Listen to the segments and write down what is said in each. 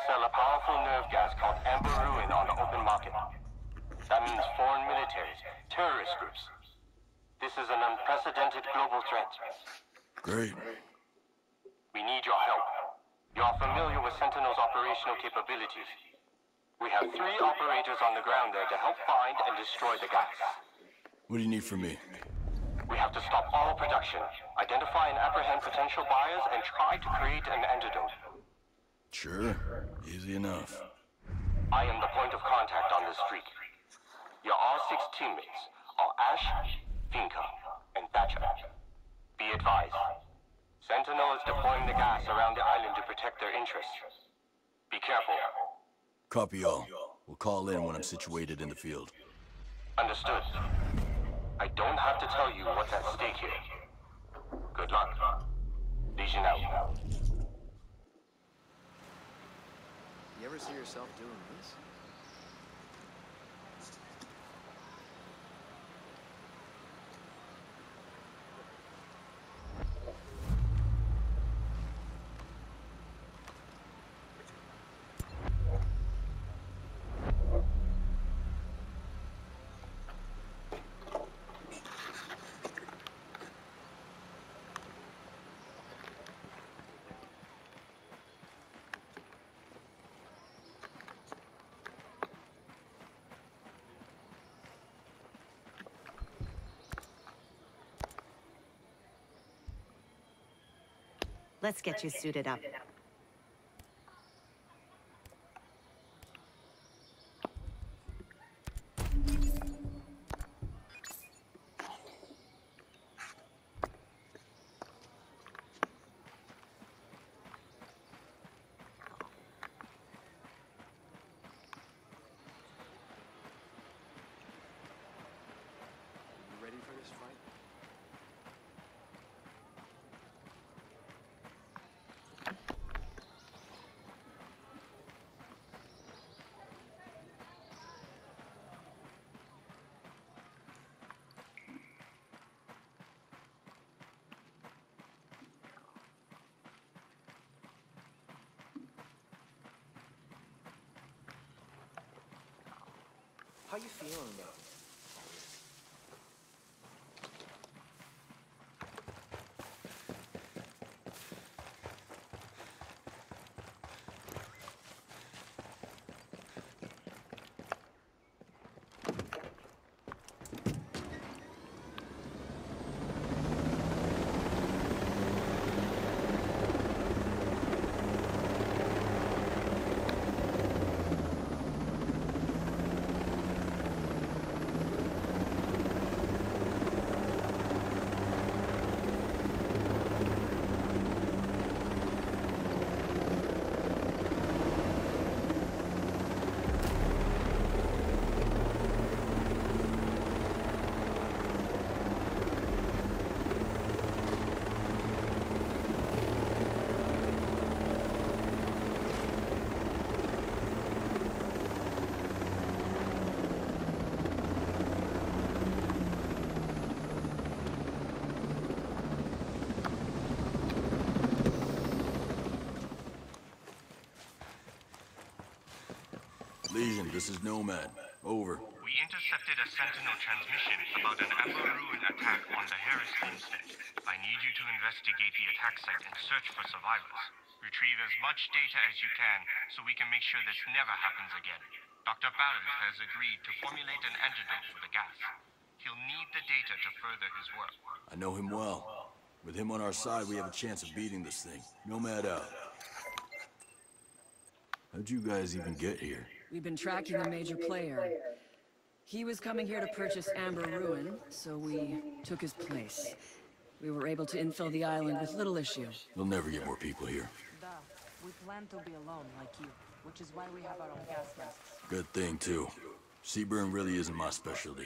sell a powerful nerve gas called Amber Ruin on the open market. That means foreign militaries, terrorist groups. This is an unprecedented global threat. Great. We need your help. You are familiar with Sentinel's operational capabilities. We have 3 operators on the ground there to help find and destroy the gas. What do you need from me? We have to stop all production, identify and apprehend potential buyers, and try to create an antidote. Sure. Easy enough. I am the point of contact on this streak. Your R6 teammates are Ash, Finka, and Thatcher. Be advised. Sentinel is deploying the gas around the island to protect their interests. Be careful. Copy all. We'll call in when I'm situated in the field. Understood. I don't have to tell you what's at stake here. Good luck. Legion out. You ever see yourself doing this? Let's get you suited up. You ready for this fight? How you feeling though? Legion, this is Nomad. Over. We intercepted a Sentinel transmission about an Amber Ruin attack on the Harris homestead. I need you to investigate the attack site and search for survivors. Retrieve as much data as you can so we can make sure this never happens again. Dr. Ballant has agreed to formulate an antidote for the gas. He'll need the data to further his work. I know him well. With him on our side, we have a chance of beating this thing. Nomad out. How'd you guys even get here? We've been tracking a major player. He was coming here to purchase Amber Ruin, so we took his place. We were able to infill the island with little issue. You'll never get more people here. Duh. We plan to be alone, like you, which is why we have our own gas masks. Good thing, too. Seaburn really isn't my specialty.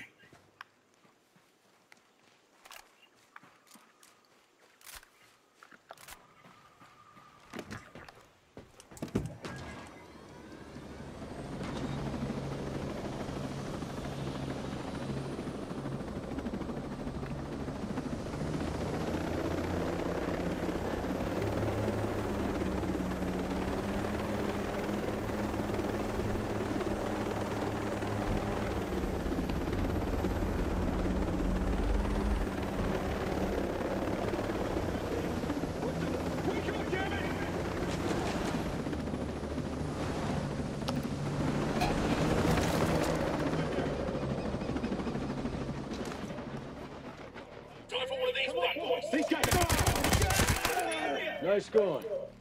Nice going.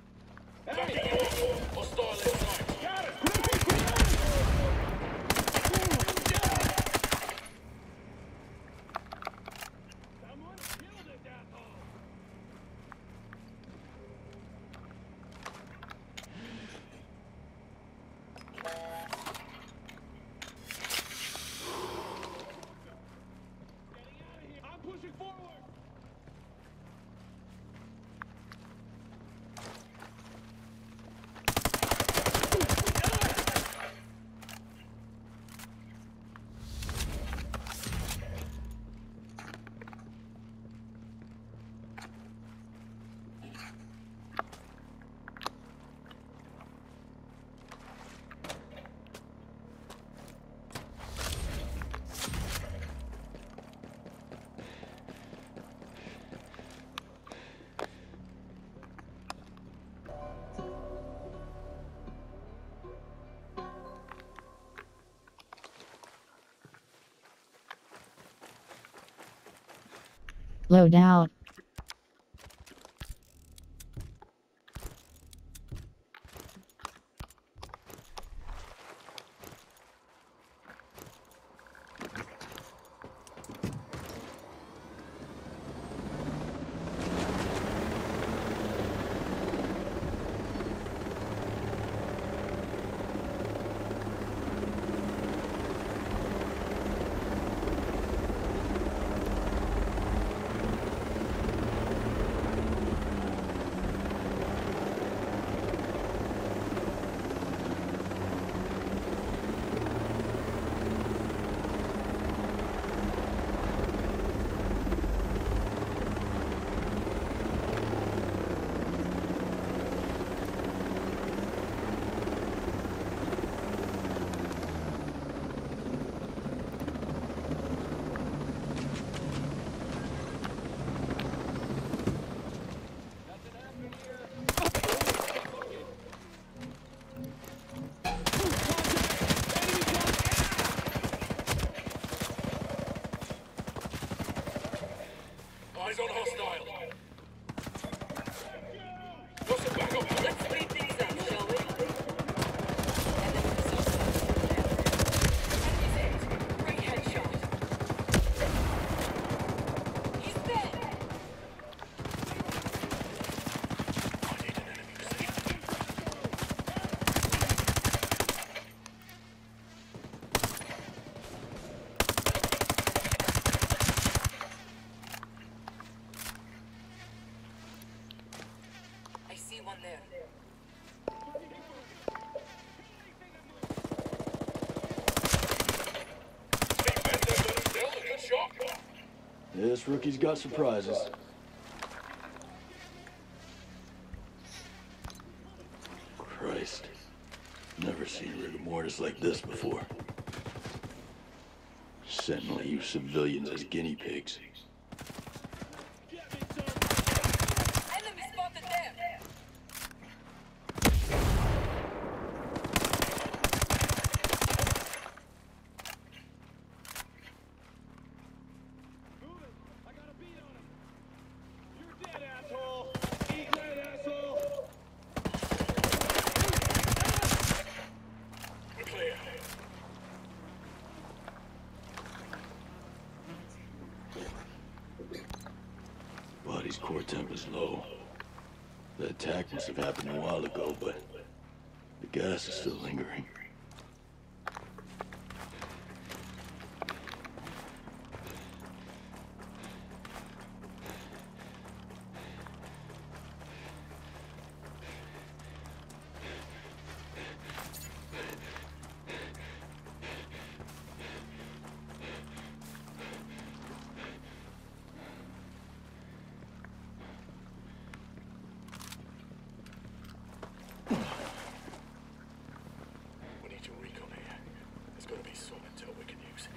Load out. Eyes on hostile. What's the backup? Let's speed things up, shall we? Great headshot. He's dead. I need an enemy to see. I see one there. Good shot. This rookie's got surprises. Christ. Never seen rigor mortis like this before. Sentinel use civilians as guinea pigs. Enemy spotted there. We're clear. Body's core temp is low. The attack must have happened a while ago, but the gas is still lingering. We need your recon here. There's got to be some intel we can use.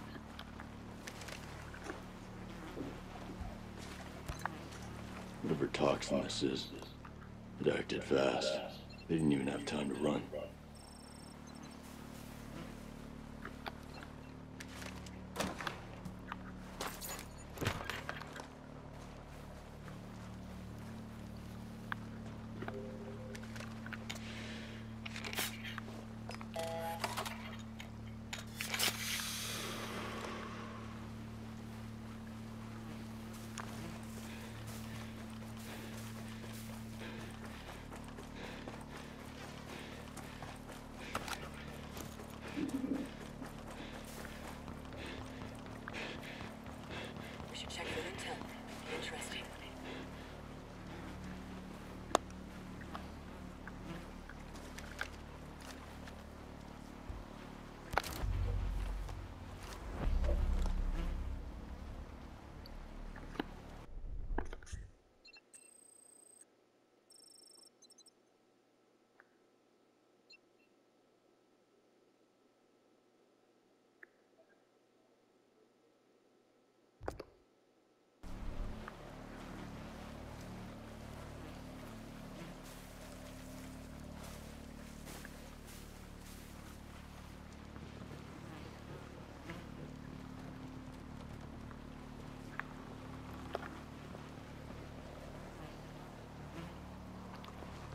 Whatever toxin this is, it acted fast. They didn't even have time to run.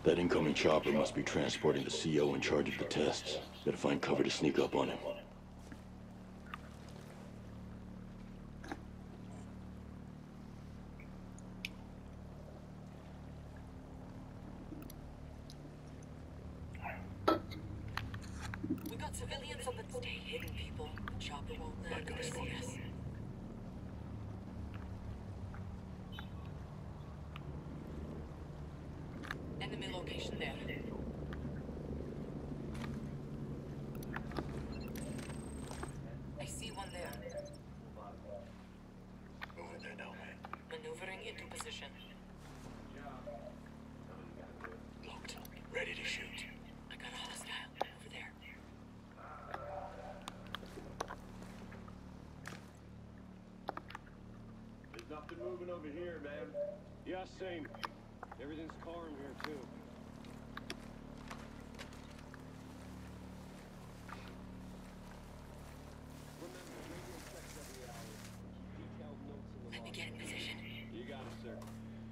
That incoming chopper must be transporting the CO in charge of the tests. Gotta find cover to sneak up on him. We got civilians on the stay hidden, people. The chopper won't land if they see us. Enemy location there. I see one there. Moving there now, man. Maneuvering into position. Locked. Ready to shoot. I got a hostile over there. There's nothing moving over here, man. Yeah, same. Everything's calm here, too. Let me get in position. You got it, sir.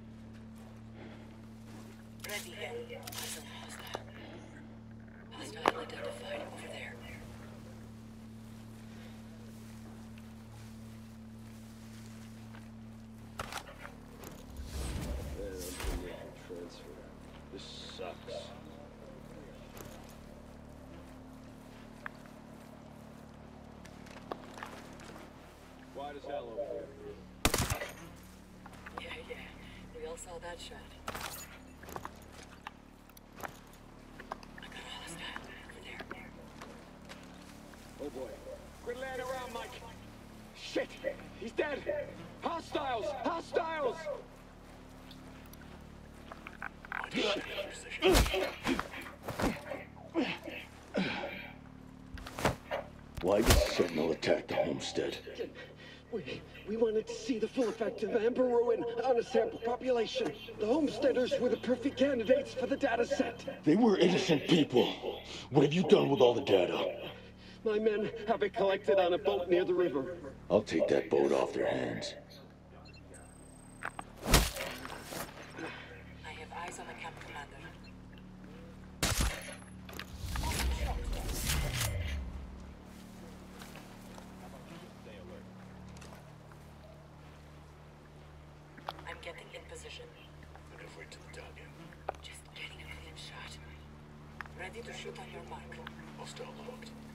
Ready here. Eyes on hostile. Hostile identified over there. Man, I'm making transfer. This sucks. Wide as hell over here. Yeah. We all saw that shot. I got a hostile over there. Oh boy. Quit laying around, Mike. Shit! He's dead! Hostiles! Hostiles! Why did Sentinel attack the homestead? We wanted to see the full effect of Amber Ruin on a sample population. The homesteaders were the perfect candidates for the data set. They were innocent people. What have you done with all the data? My men have it collected on a boat near the river. I'll take that boat off their hands. I have eyes on the camp commander. I'm getting in position. Maneuver to the target. Just getting a clean shot. Ready to shoot on your mark. Hostile locked.